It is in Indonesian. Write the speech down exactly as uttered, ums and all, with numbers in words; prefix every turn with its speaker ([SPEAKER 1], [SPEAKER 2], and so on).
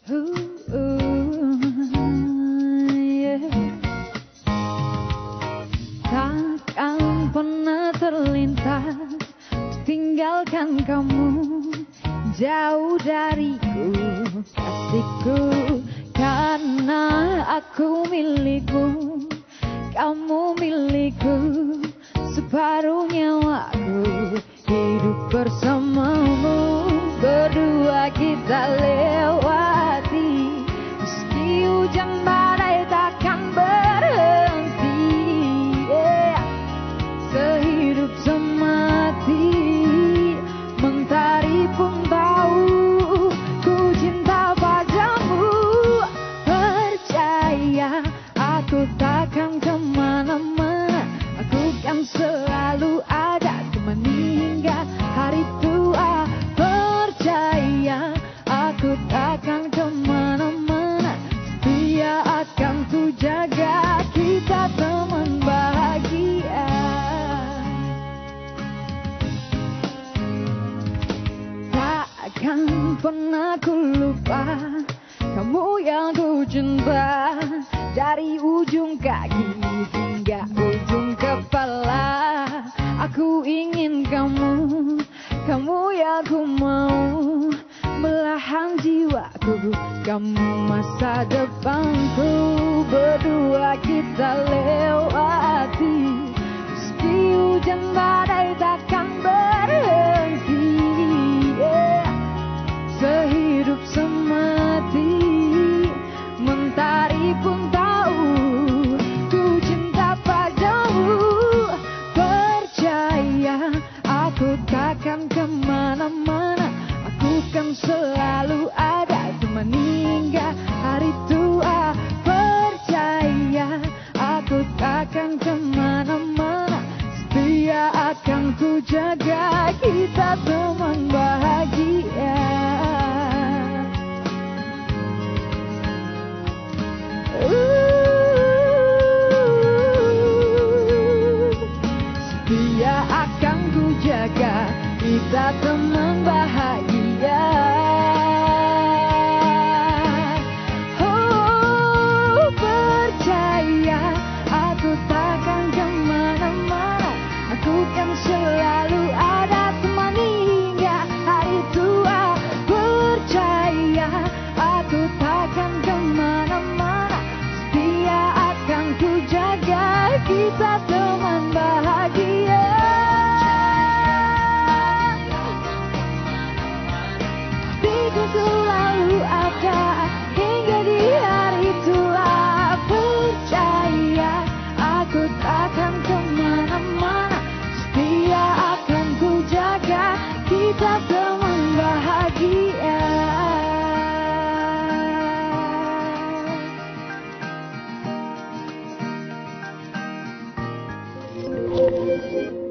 [SPEAKER 1] Uh, uh, yeah. Takkan pernah terlintas tinggalkan kamu jauh dariku, kasihku, karena aku milikmu, kamu milikku, separuh nyawaku. Hidup bersamamu, berdua kita lewati, meski hujan badai takkan berhenti, yeah. Sehidup semati, mentari pun tahu ku cinta padamu. Percaya aku takkan kemana-mana, aku kan selalu ada temani hingga hari tua. Percaya aku takkan kemana-mana, setia akan ku jaga, kita teman bahagia. Takkan pernah ku lupa kamu yang ku cinta, dari ujung kaki hingga ujung kepala. Aku ingin kamu, kamu yang ku mau, belahan jiwaku, kamu masa depanku. Berdua kita lewati, meski hujan badai takkan berhenti, yeah. Sehidup semati, mentari pun tahu ku cinta padamu. Percaya aku takkan kemana-mana, aku kan selalu ada temani hingga hari tua. Percaya aku takkan kemana-mana, setia akan ku jaga, kita teman bahagia. Setia akan ku jaga, kita teman bahagia. Oh, percaya aku takkan kemana-mana, aku kan selalu ada temani hingga hari tua. Percaya aku takkan kemana-mana, setia akan ku jaga, kita teman bahagia. Hatiku selalu ada hingga di hari tua. Percaya aku takkan kemana-mana, setia akan ku jaga, kita teman bahagia. Thank you.